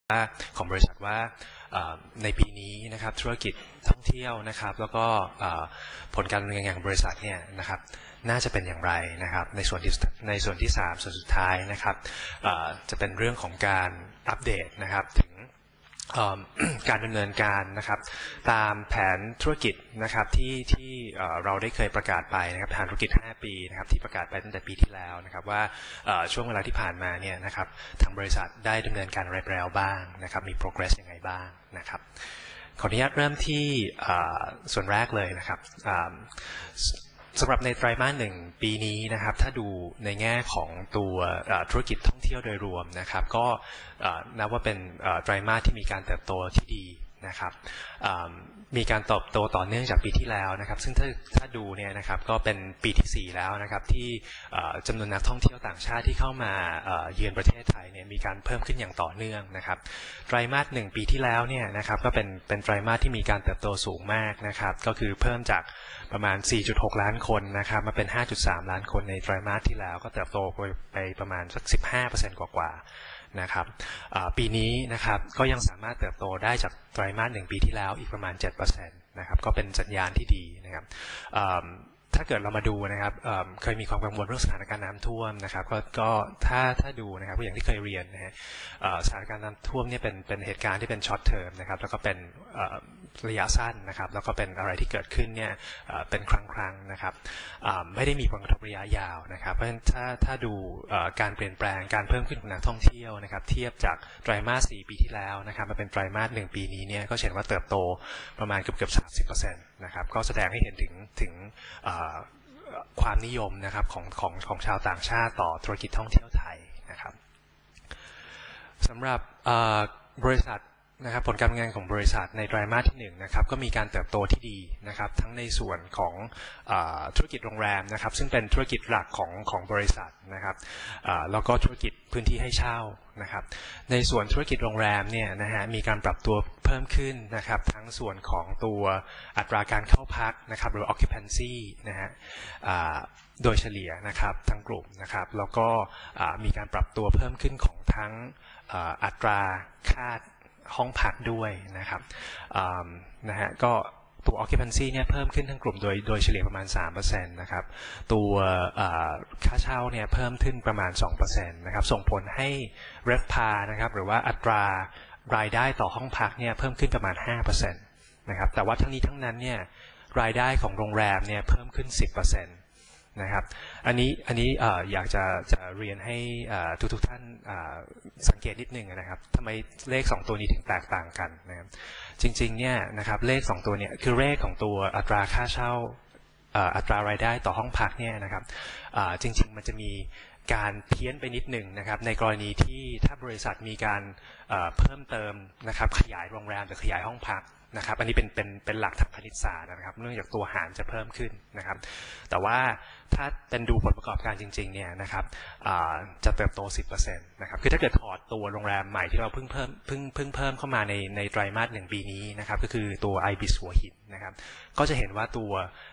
ของบริษัทว่าในปีนี้นะครับธุรกิจท่องเที่ยวนะครับแล้วก็ผลการดำเนินงานของบริษัทเนี่ยนะครับน่าจะเป็นอย่างไรนะครับในส่วนที่3ส่วนสุดท้ายนะครับจะเป็นเรื่องของการอัปเดตนะครับถึงการดำเนินการนะครับตามแผนธุรกิจนะครับที่เราได้เคยประกาศไปนะครับแผนธุรกิจ5ปีนะครับที่ประกาศไปตั้งแต่ปีที่แล้วนะครับว่าช่วงเวลาที่ผ่านมาเนี่ยนะครับทางบริษัทได้ดำเนินการอะไรไปแล้วบ้างนะครับมี progress ยังไงบ้างนะครับขออนุญาตเริ่มที่ส่วนแรกเลยนะครับสำหรับในไตรมาส1ปีนี้นะครับถ้าดูในแง่ของตัวธุรกิจท่องเที่ยวโดยรวมนะครับก็นับว่าเป็นไตรมาสที่มีการเติบโตที่ดีนะครับมีการเติบโตต่อเนื่องจากปีที่แล้วนะครับซึ่งถ้าดูเนี่ยนะครับก็เป็นปีที่4แล้วนะครับที่จำนวนนักท่องเที่ยวต่างชาติที่เข้ามาเยือนประเทศไทยเนี่ยมีการเพิ่มขึ้นอย่างต่อเนื่องนะครับไตรมาส1ปีที่แล้วเนี่ยนะครับก็เป็นไตรมาสที่มีการเติบโตสูงมากนะครับก็คือเพิ่มจากประมาณ 4.6 ล้านคนนะครับมาเป็น 5.3 ล้านคนในไตรมาสที่แล้วก็เติบโตไปประมาณสัก 15% กว่านะครับปีนี้นะครับก็ยังสามารถเติบโตได้จากไตรมาส1ปีที่แล้วอีกประมาณ 7% นะครับก็เป็นสัญญาณที่ดีนะครับถ้าเกิดเรามาดูนะครับเคยมีความกังวลเรื่องสถานการณ์น้ำท่วมนะครับก็ถ้าดูนะครับอย่างที่เคยเรียนนะฮะสถานการณ์น้ำท่วมเนี่ยเป็นเหตุการณ์ที่เป็นช็อตเทอมนะครับแล้วก็เป็นระยะสั้นนะครับแล้วก็เป็นอะไรที่เกิดขึ้นเนี่ยเป็นครั้งนะครับไม่ได้มีผลกระทบระยะยาวนะครับเพราะฉะนั้นถ้าดูการเปลี่ยนแปลงการเพิ่มขึ้นของนักท่องเที่ยวนะครับเทียบจากไตรมาส4ปีที่แล้วนะครับมาเป็นไตรมาส1ปีนี้เนี่ยก็เห็นว่าเติบโตประมาณเกือบ 30% นะครับก็แสดงให้เห็นถึงความนิยมนะครับของชาวต่างชาติต่อธุรกิจท่องเที่ยวไทยนะครับสำหรับบริษัทนะครับผลการดำเนินงานของบริษัทในไตรมาสที่1นะครับก็มีการเติบโตที่ดีนะครับทั้งในส่วนของธุรกิจโรงแรมนะครับซึ่งเป็นธุรกิจหลักของบริษัทนะครับแล้วก็ธุรกิจพื้นที่ให้เช่านะครับในส่วนธุรกิจโรงแรมเนี่ยนะฮะมีการปรับตัวเพิ่มขึ้นนะครับทั้งส่วนของตัวอัตราการเข้าพักนะครับหรือ occupancy นะฮะโดยเฉลี่ยนะครับทั้งกลุ่มนะครับแล้วก็มีการปรับตัวเพิ่มขึ้นของทั้งอัตราค่าห้องพักด้วยนะครับนะฮะก็ตัว occupancy เนี่ยเพิ่มขึ้นทั้งกลุ่มโดยเฉลี่ยประมาณ 3% นะครับตัวค่าเช่าเนี่ยเพิ่มขึ้นประมาณ 2% นะครับส่งผลให้ RevPAR นะครับหรือว่าอัตรารายได้ต่อห้องพักเนี่ยเพิ่มขึ้นประมาณ 5% นะครับแต่ว่าทั้งนี้ทั้งนั้นเนี่ยรายได้ของโรงแรมเนี่ยเพิ่มขึ้น 10%นะครับอันนี้อยากจะเรียนให้ทุกท่านสังเกตนิดนึงนะครับทำไมเลข2ตัวนี้ถึงแตกต่างกันนะครับจริงๆเนี่ยนะครับเลข2ตัวเนี่ยคือเลขของตัวอัตราค่าเช่าอัตรารายได้ต่อห้องพักเนี่ยนะครับจริงๆมันจะมีการเพี้ยนไปนิดหนึ่งนะครับในกรณีที่ถ้าบริษัทมีการเพิ่มเติมนะครับขยายโรงแรมหรือขยายห้องพักนะครับอันนี้เป็นหลักทางคณิตศาสตร์นะครับเนื่องจากตัวหารจะเพิ่มขึ้นนะครับแต่ว่าถ้าเป็นดูผลประกอบการจริงๆเนี่ยนะครับจะเติบโต 10% นะครับคือถ้าเกิดถอดตัวโรงแรมใหม่ที่เราเพิ่งเพิ่มเข้ามาในไตรมาส1ปีนี้นะครับก็คือตัว IBIS หัวหินนะครับก็จะเห็นว่าตัว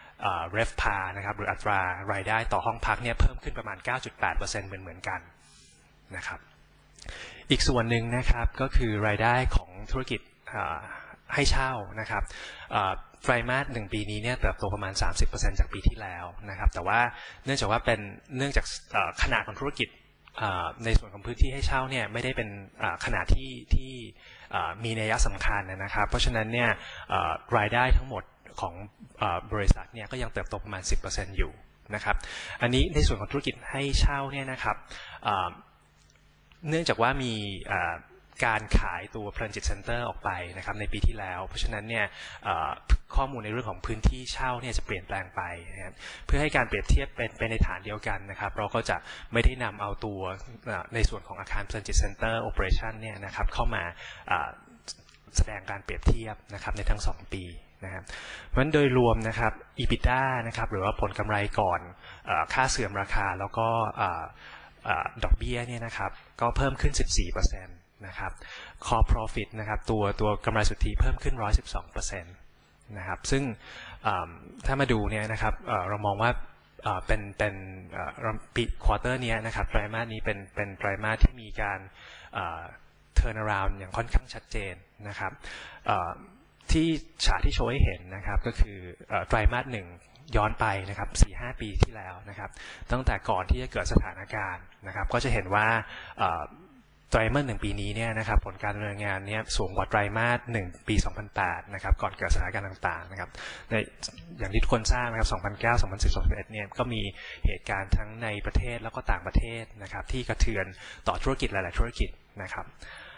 RevPAR นะครับหรืออัตรารายได้ต่อห้องพักเนี่ยเพิ่มขึ้นประมาณ 9.8% เหมือนกันนะครับอีกส่วนหนึ่งนะครับก็คือรายได้ของธุรกิจให้เช่านะครับไตรมาส1ปีนี้เนี่ยเติบโตประมาณ 30% จากปีที่แล้วนะครับแต่ว่าเนื่องจากขนาดของธุรกิจในส่วนของพื้นที่ให้เช่าเนี่ยไม่ได้เป็นขนาดที่มีนัยสำคัญนะครับเพราะฉะนั้นเนี่ยรายได้ทั้งหมดของบริษัทเนี่ยก็ยังเติบโตประมาณ 10% อยู่นะครับอันนี้ในส่วนของธุรกิจให้เช่าเนี่ยนะครับเนื่องจากว่ามีการขายตัว Transit Center ออกไปนะครับในปีที่แล้วเพราะฉะนั้นเนี่ยข้อมูลในเรื่องของพื้นที่เช่าเนี่ยจะเปลี่ยนแปลงไปนะครับเพื่อให้การเปรียบเทียบเป็นในฐานเดียวกันนะครับเราก็จะไม่ได้นำเอาตัวในส่วนของอาคาร Transit Center Operation เนี่ยนะครับเข้ามาแสดงการเปรียบเทียบนะครับในทั้ง2ปีนะครับเพราะฉะนั้นโดยรวมนะครับ EBITDA นะครับหรือว่าผลกำไรก่อนค่าเสื่อมราคาแล้วก็ดอกเบี้ยเนี่ยนะครับก็เพิ่มขึ้น 14%นะครับ Core Profit นะครับตัวกำไรสุทธิเพิ่มขึ้น 112% นะครับซึ่งถ้ามาดูเนี่ยนะครับเรามองว่าเป็นปีควอเตอร์นี้นะครับไตรมาสนี้เป็นไตรมาสที่มีการ turn around อย่างค่อนข้างชัดเจนนะครับที่ฉากที่โชว์ให้เห็นนะครับก็คือไตรมาสหนึ่งย้อนไปนะครับ 4-5 ปีที่แล้วนะครับตั้งแต่ก่อนที่จะเกิดสถานการณ์นะครับก็จะเห็นว่าไตรมาส1ปีนี้เนี่ยนะครับผลการดำเนินงานเนี่ยสูงกว่าไตรมาส1ปี 2008 นะครับก่อนเกิดสถานการณ์ต่างๆนะครับอย่างที่ทุกคนทราบนะครับ 2009 2010 2011 เนี่ยก็มีเหตุการณ์ทั้งในประเทศแล้วก็ต่างประเทศนะครับที่กระเทือนต่อธุรกิจหลายๆธุรกิจนะครับ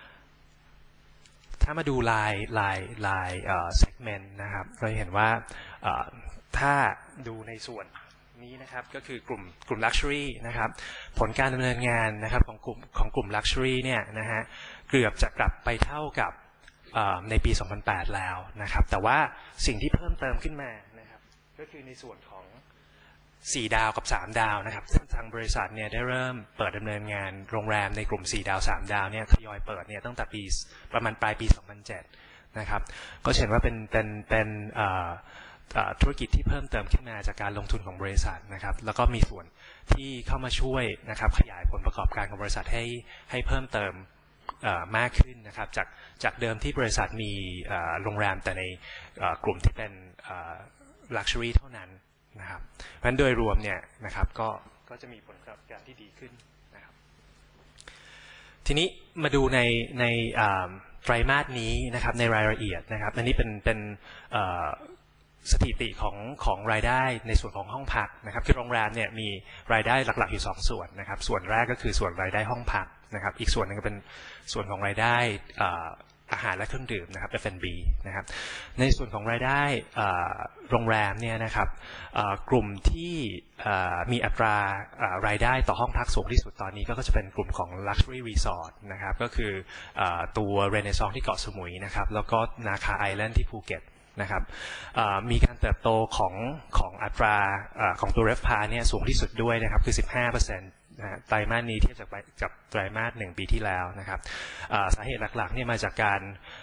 ถ้ามาดูลายsegment นะครับเราเห็นว่าถ้าดูในส่วนนี้นะครับก็คือกลุ่ม luxury นะครับผลการดำเนินงานนะครับของกลุ่ม luxury เนี่ยนะฮะเกือบจะกลับไปเท่ากับในปี 2008 แล้วนะครับแต่ว่าสิ่งที่เพิ่มเติมขึ้นมานะครับก็คือในส่วนของ4ดาวกับ3ดาวนะครับซึ่งทางบริษัทเนี่ยได้เริ่มเปิดดำเนินงานโรงแรมในกลุ่ม4ดาว3ดาวเนี่ยทยอยเปิดเนี่ยตั้งแต่ปีประมาณปลายปี 2007 นะครับก็เห็นว่าเป็นธุรกิจที่เพิ่มเติมขึ้นมาจากการลงทุนของบริษัทนะครับแล้วก็มีส่วนที่เข้ามาช่วยนะครับขยายผลประกอบการของบริษัทให้เพิ่มเติมมากขึ้นนะครับจากเดิมที่บริษัทมีโรงแรมแต่ในกลุ่มที่เป็น luxury เท่านั้นนะครับเพราะฉะนั้นโดยรวมเนี่ยนะครับก็จะมีผลประกอบการที่ดีขึ้นนะครับทีนี้มาดูในไตรมาสนี้นะครับในรายละเอียดนะครับอันนี้เป็นสถิติของรายได้ในส่วนของห้องพักนะครับคือโรงแรมเนี่ยมีรายได้หลักๆอยู่2ส่วนนะครับส่วนแรกก็คือส่วนรายได้ห้องพักนะครับอีกส่วนนึงก็เป็นส่วนของรายได้อาหารและเครื่องดื่มนะครับ F&B นะครับในส่วนของรายได้โรงแรมเนี่ยนะครับกลุ่มที่มีอัตรารายได้ต่อห้องพักสูงที่สุดตอนนี้ก็จะเป็นกลุ่มของ Luxury Resort นะครับก็คือตัว Renaissance ที่เกาะสมุยนะครับแล้วก็นาคาไอแลนด์ที่ภูเก็ตนะครับมีการเติบโตของอัตราของตัว RevPAR เนี่ยสูงที่สุดด้วยนะครับคือ 15%นะไตรมาสนี้เทียบกับไตรมาส1ปีที่แล้วนะครับสาเหตุหลักๆเนี่ยมาจากการ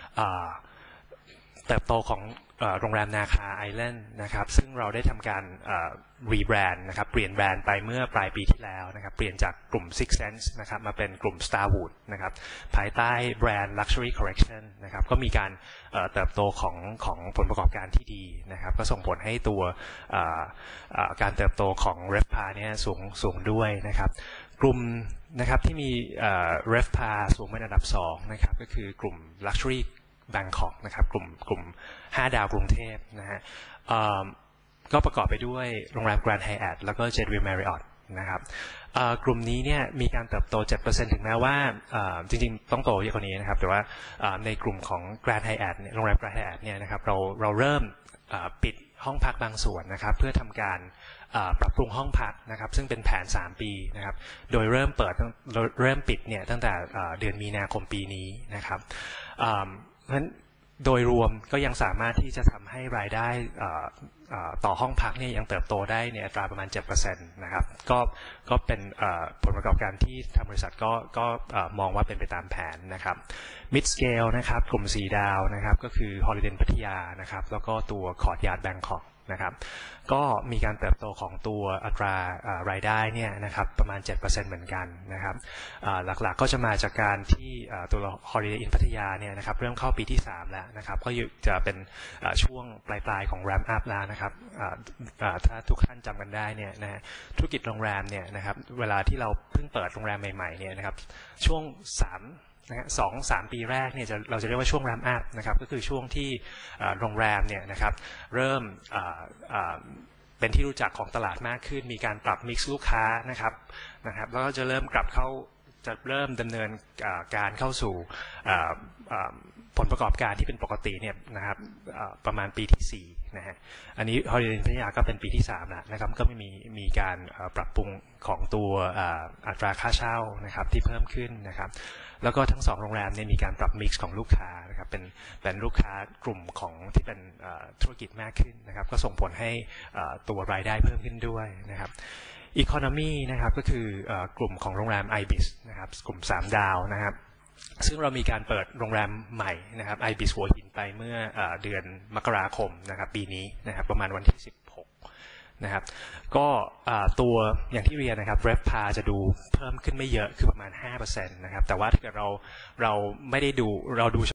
เติบโตของโรงแรมนาคาไอแลนด์นะครับซึ่งเราได้ทำการรีแบรนด์นะครับเปลี่ยนแบรนด์ไปเมื่อปลายปีที่แล้วนะครับเปลี่ยนจากกลุ่ม Six Sense นะครับมาเป็นกลุ่ม Starwood นะครับภายใต้แบรนด์ Luxury Collection นะครับก็มีการเติบโตของผลประกอบการที่ดีนะครับก็ส่งผลให้ตัวการเติบโตของ RevPAR เนี่ยสูงด้วยนะครับกลุ่มนะครับที่มีRevPAR สูงเป็นอันดับ2นะครับก็คือกลุ่ม Luxury Bangkok นะครับกลุ่ม5ดาวกรุงเทพนะฮะก็ประกอบไปด้วยโรงแรม Grand Hyatt แล้วก็ Jetway Marriott นะครับกลุ่มนี้เนี่ยมีการเติบโต 7% ถึงแม้ว่าจริงๆต้องโตเยอะกว่านี้นะครับแต่ว่าในกลุ่มของ Grand Hyatt เนี่ยโรงแรม Grand Hyatt เนี่ยนะครับเราเริ่มปิดห้องพักบางส่วนนะครับเพื่อทำการปรับปรุงห้องพักนะครับซึ่งเป็นแผน3ปีนะครับโดยเริ่มปิดเนี่ยตั้งแต่เดือนมีนาคมปีนี้นะครับเพราะฉะนั้นโดยรวมก็ยังสามารถที่จะทำให้รายได้ต่อห้องพักเนี่ยยังเติบโตได้ในอัตราประมาณ 7% นะครับก็เป็นผลประกอบการที่ทางบริษัทก็มองว่าเป็นไปตามแผนนะครับ Mid Scale นะครับกลุ่ม4ดาวนะครับก็คือ Holiday พัทยานะครับแล้วก็ตัว Courtyard Bangkok นะครับก็มีการเติบโตของตัวอัตรารายได้เนี่ยนะครับประมาณ 7% เหมือนกันนะครับหลักๆก็จะมาจากการที่ตัว Holiday Inn พัทยาเนี่ยนะครับเริ่มเข้าปีที่3แล้วนะครับก็จะเป็นช่วงปลายของ Ramp Up แล้วนะครับถ้าทุกท่านจำกันได้เนี่ยนะฮะธุรกิจโรงแรมเนี่ยนะครับเวลาที่เราเพิ่งเปิดโรงแรมใหม่ๆเนี่ยนะครับช่วง2-3 ปีแรกเนี่ยเราจะเรียกว่าช่วง ramp up นะครับก็คือช่วงที่โรงแรมเนี่ยนะครับเริ่มเป็นที่รู้จักของตลาดมากขึ้นมีการปรับ mix ลูกค้านะครับแล้วก็จะเริ่มดำเนินการเข้าสู่ผลประกอบการที่เป็นปกติเนี่ยนะครับประมาณปีที่4นะฮะอันนี้ Holiday Inn พัทยาก็เป็นปีที่3แล้วนะครับก็มีการปรับปรุงของตัวอัตราค่าเช่านะครับที่เพิ่มขึ้นนะครับแล้วก็ทั้ง2โรงแรมเนี่ยมีการปรับ mix ของลูกค้านะครับเป็นลูกค้ากลุ่มของที่เป็นธุรกิจมากขึ้นนะครับก็ส่งผลให้ตัวรายได้เพิ่มขึ้นด้วยนะครับEconomy นะครับก็คือกลุ่มของโรงแรม Ibis นะครับกลุ่ม3ดาวนะครับซึ่งเรามีการเปิดโรงแรมใหม่นะครับ Ibis หัวหินไปเมื่อเดือนมกราคมนะครับปีนี้นะครับประมาณวันที่16 นะครับก็ตัวอย่างที่เรียนนะครับ RevPAR จะดูเพิ่มขึ้นไม่เยอะคือประมาณ 5% นะครับแต่ว่าถ้าเกิดเราไม่ได้ดูเราดู